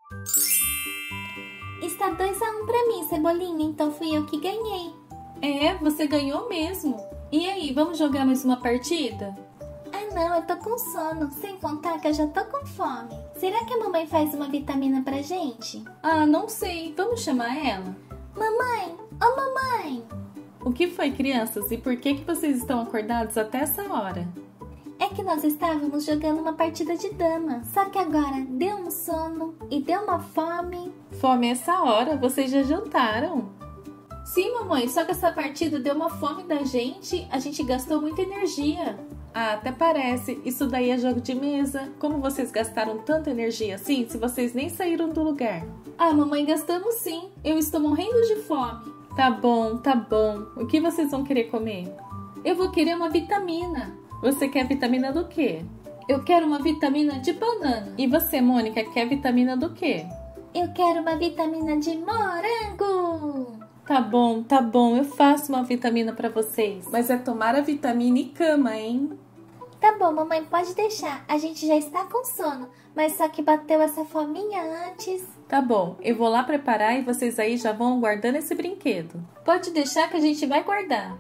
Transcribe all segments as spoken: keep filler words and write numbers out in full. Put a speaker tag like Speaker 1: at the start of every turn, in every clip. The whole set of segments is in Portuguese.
Speaker 1: Está dois a um pra mim, Cebolinha, então fui eu que ganhei.
Speaker 2: É, você ganhou mesmo. E aí, vamos jogar mais uma partida?
Speaker 1: Ah não, eu tô com sono, sem contar que eu já tô com fome. Será que a mamãe faz uma vitamina pra gente?
Speaker 2: Ah, não sei. Vamos chamar ela?
Speaker 1: Mamãe! Ô mamãe!
Speaker 2: O que foi, crianças? E por que que vocês estão acordados até essa hora?
Speaker 1: É que nós estávamos jogando uma partida de dama, só que agora deu um sono e deu uma fome.
Speaker 2: Fome essa hora? Vocês já jantaram? Sim, mamãe, só que essa partida deu uma fome da gente, a gente gastou muita energia. Ah, até parece. Isso daí é jogo de mesa. Como vocês gastaram tanta energia assim, se vocês nem saíram do lugar? Ah, mamãe, gastamos sim. Eu estou morrendo de fome. Tá bom, tá bom. O que vocês vão querer comer? Eu vou querer uma vitamina. Você quer vitamina do quê? Eu quero uma vitamina de banana. E você, Mônica, quer vitamina do quê?
Speaker 1: Eu quero uma vitamina de morango.
Speaker 2: Tá bom, tá bom, eu faço uma vitamina pra vocês. Mas é tomar a vitamina e cama, hein?
Speaker 1: Tá bom, mamãe, pode deixar. A gente já está com sono, mas só que bateu essa fominha antes.
Speaker 2: Tá bom, eu vou lá preparar e vocês aí já vão guardando esse brinquedo. Pode deixar que a gente vai guardar.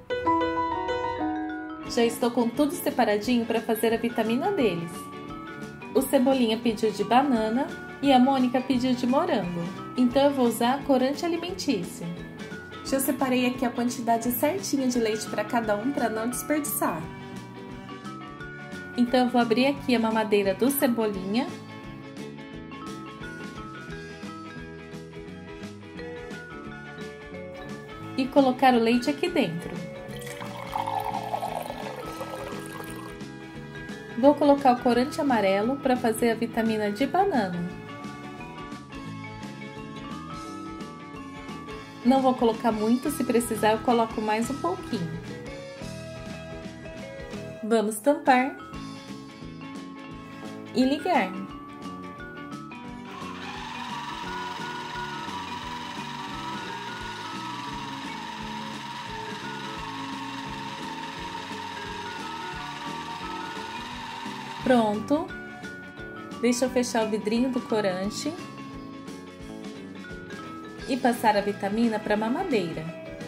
Speaker 2: Já estou com tudo separadinho para fazer a vitamina deles. O Cebolinha pediu de banana e a Mônica pediu de morango. Então eu vou usar corante alimentício. Já separei aqui a quantidade certinha de leite para cada um para não desperdiçar. Então eu vou abrir aqui a mamadeira do Cebolinha. E colocar o leite aqui dentro. Vou colocar o corante amarelo para fazer a vitamina de banana. Não vou colocar muito, se precisar eu coloco mais um pouquinho. Vamos tampar e ligar. Pronto. Deixa eu fechar o vidrinho do corante e passar a vitamina para a mamadeira.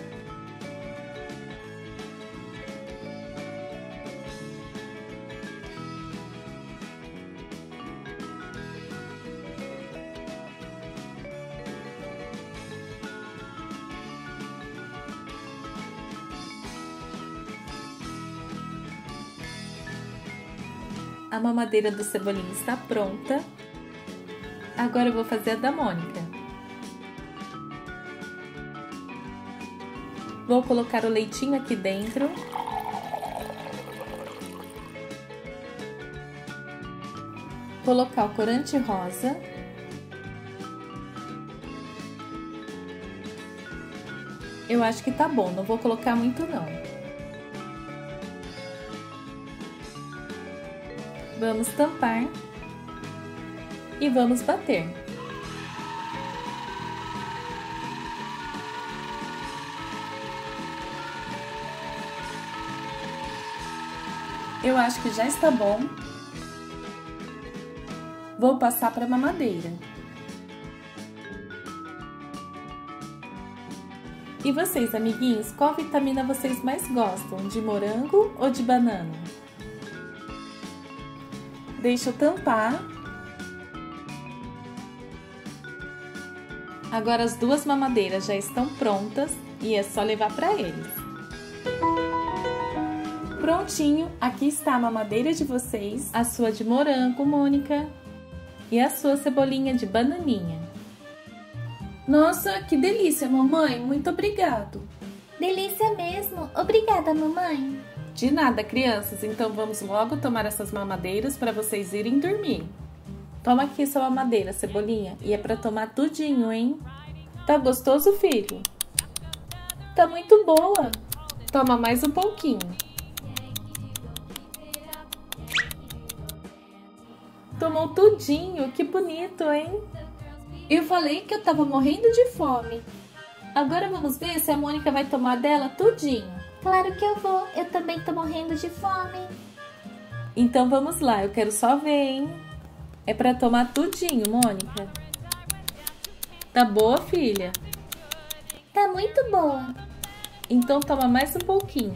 Speaker 2: A mamadeira do Cebolinha está pronta. Agora eu vou fazer a da Mônica. Vou colocar o leitinho aqui dentro. Colocar o corante rosa. Eu acho que tá bom, não vou colocar muito não. Vamos tampar e vamos bater. Eu acho que já está bom. Vou passar para a mamadeira. E vocês, amiguinhos, qual vitamina vocês mais gostam? De morango ou de banana? Deixa eu tampar. Agora as duas mamadeiras já estão prontas e é só levar para eles. Prontinho, aqui está a mamadeira de vocês, a sua de morango, Mônica, e a sua Cebolinha de bananinha. Nossa, que delícia, mamãe! Muito obrigado!
Speaker 1: Delícia mesmo! Obrigada, mamãe!
Speaker 2: De nada, crianças, então vamos logo tomar essas mamadeiras para vocês irem dormir. Toma aqui sua mamadeira, Cebolinha, e é para tomar tudinho, hein? Tá gostoso, filho? Tá muito boa! Toma mais um pouquinho. Tomou tudinho, que bonito, hein? Eu falei que eu tava morrendo de fome. Agora vamos ver se a Mônica vai tomar dela tudinho.
Speaker 1: Claro que eu vou, eu também tô morrendo de fome.
Speaker 2: Então vamos lá, eu quero só ver, hein? É pra tomar tudinho, Mônica. Tá boa, filha?
Speaker 1: Tá muito boa.
Speaker 2: Então toma mais um pouquinho.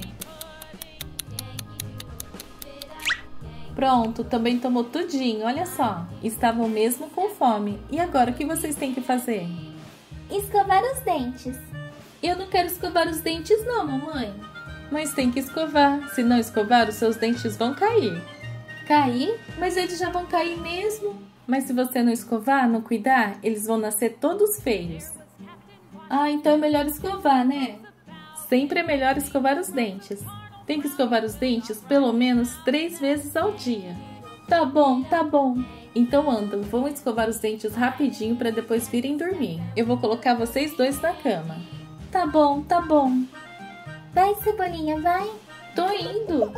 Speaker 2: Pronto, também tomou tudinho, olha só. Estavam mesmo com fome. E agora, o que vocês têm que fazer?
Speaker 1: Escovar os dentes.
Speaker 2: Eu não quero escovar os dentes não, mamãe. Mas tem que escovar. Se não escovar, os seus dentes vão cair. Cair? Mas eles já vão cair mesmo. Mas se você não escovar, não cuidar, eles vão nascer todos feios. Ah, então é melhor escovar, né? Sempre é melhor escovar os dentes. Tem que escovar os dentes pelo menos três vezes ao dia. Tá bom, tá bom. Então andam, vão escovar os dentes rapidinho para depois virem dormir. Eu vou colocar vocês dois na cama. Tá bom, tá bom.
Speaker 1: Vai, Cebolinha, vai.
Speaker 2: Tô indo.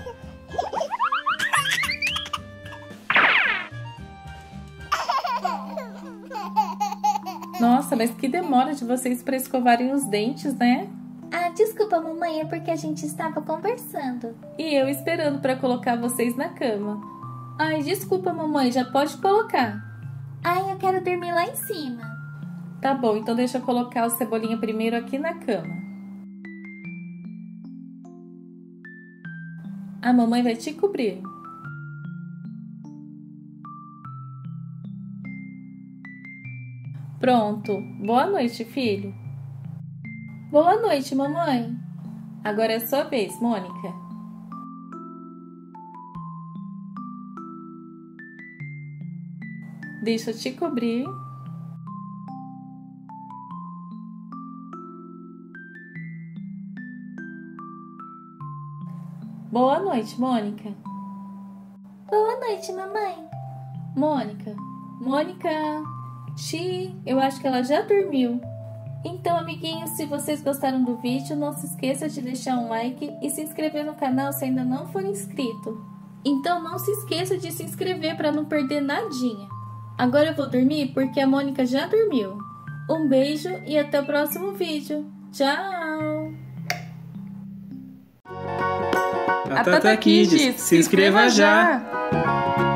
Speaker 2: Nossa, mas que demora de vocês para escovarem os dentes, né?
Speaker 1: Ah, desculpa, mamãe, é porque a gente estava conversando.
Speaker 2: E eu esperando para colocar vocês na cama. Ai, desculpa, mamãe, já pode colocar.
Speaker 1: Ai, eu quero dormir lá em cima.
Speaker 2: Tá bom, então deixa eu colocar o Cebolinha primeiro aqui na cama. A mamãe vai te cobrir. Pronto. Boa noite, filho. Boa noite, mamãe. Agora é a sua vez, Mônica. Deixa eu te cobrir. Boa noite, Mônica.
Speaker 1: Boa noite, mamãe.
Speaker 2: Mônica. Mônica. Xi, eu acho que ela já dormiu. Então, amiguinhos, se vocês gostaram do vídeo, não se esqueça de deixar um like e se inscrever no canal se ainda não for inscrito. Então, não se esqueça de se inscrever para não perder nadinha. Agora eu vou dormir porque a Mônica já dormiu. Um beijo e até o próximo vídeo. Tchau!
Speaker 3: A Tata Kids, se inscreva já!